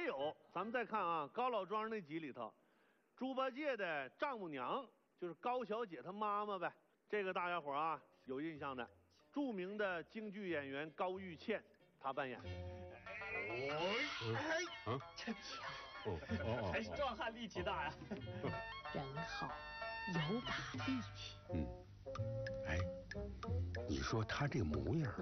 有，咱们再看啊，高老庄那集里头，猪八戒的丈母娘就是高小姐她妈妈呗，这个大家伙啊有印象的，著名的京剧演员高玉倩，她扮演的。 真巧， 还是壮汉力气大呀。 人好，有把力气。 哎，你说他这个模样，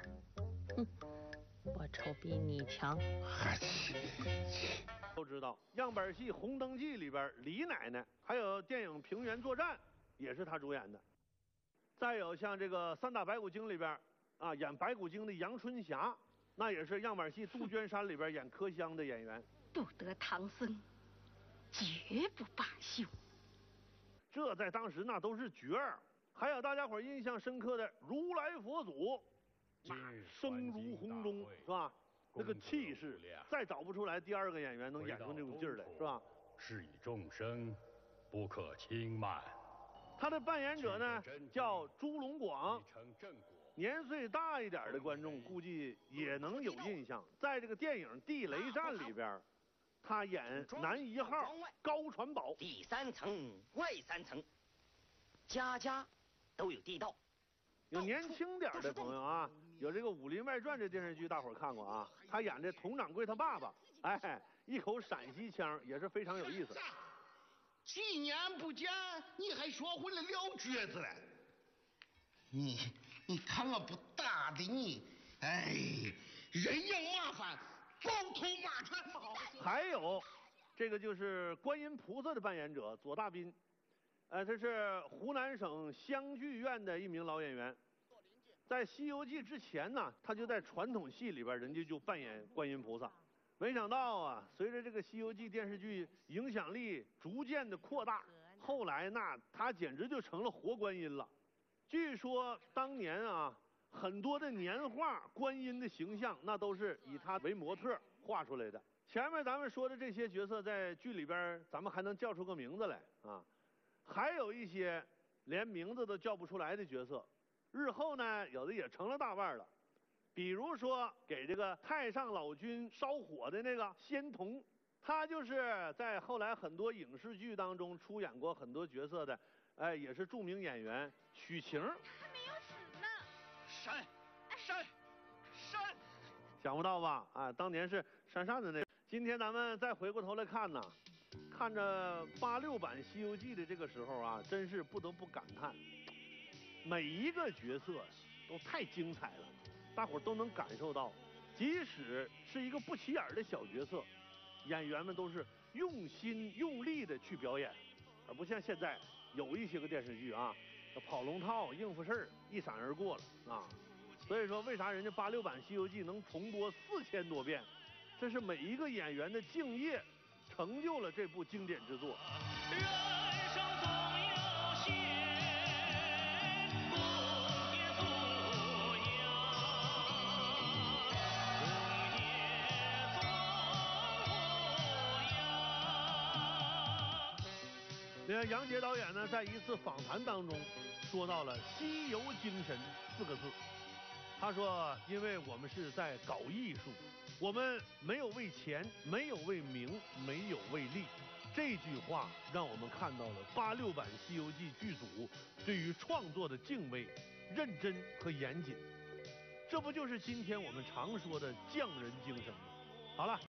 我瞅比你强。 嗨， 都知道样板戏《红灯记》里边李奶奶，还有电影《平原作战》也是她主演的。再有像这个《三打白骨精》里边啊，演白骨精的杨春霞，那也是样板戏《杜鹃山》里边演柯香的演员。 不得唐僧，绝不罢休。 这在当时那都是角儿。还有大家伙印象深刻的如来佛祖，那声如洪钟是吧？那个气势，再找不出来第二个演员能演出那种劲儿来，是吧？ 是以众生不可轻慢。 他的扮演者呢叫朱龙广，年岁大一点的观众估计也能有印象，在这个电影《地雷战》里边，他演男一号高传宝。 里3层外3层，家家都有地道。 有年轻点的朋友啊，有这个《武林外传》这电视剧，大伙儿看过啊？他演这佟掌柜他爸爸，哎，一口陕西腔，也是非常有意思。 几年不见，你还学会了撂蹶子了。你看我不打的你，哎，人仰马翻，狗头马传。 还有，这个就是观音菩萨的扮演者左大斌。这是湖南省湘剧院的一名老演员，在《西游记》之前呢，他就在传统戏里边，人家就扮演观音菩萨。没想到啊，随着这个《西游记》电视剧影响力逐渐的扩大，后来那他简直就成了活观音了。据说当年啊，很多的年画观音的形象，那都是以他为模特画出来的。前面咱们说的这些角色，在剧里边，咱们还能叫出个名字来啊。还有一些连名字都叫不出来的角色，日后呢，有的也成了大腕了。比如说给这个太上老君烧火的那个仙童，他就是在后来很多影视剧当中出演过很多角色的，也是著名演员许晴。 还没有死呢。 闪！ 想不到吧？啊，当年是闪闪的那个。今天咱们再回过头来看呢，看着86版《西游记》的这个时候啊，真是不得不感叹，每一个角色都太精彩了，大伙儿都能感受到，即使是一个不起眼的小角色，演员们都是用心用力的去表演，而不像现在有一些个电视剧啊，跑龙套应付事儿一闪而过了啊。所以说，为啥人家86版《西游记》能重播4000多遍？这是每一个演员的敬业，成就了这部经典之作。 人生总有险，不撇足阳，不撇总无恙。 你看杨洁导演呢，在一次访谈当中说到了“西游精神”4个字。他说：“因为我们是在搞艺术，我们没有为钱，没有为名，没有为利。”这句话让我们看到了86版《西游记》剧组对于创作的敬畏、认真和严谨。这不就是今天我们常说的匠人精神吗？好了。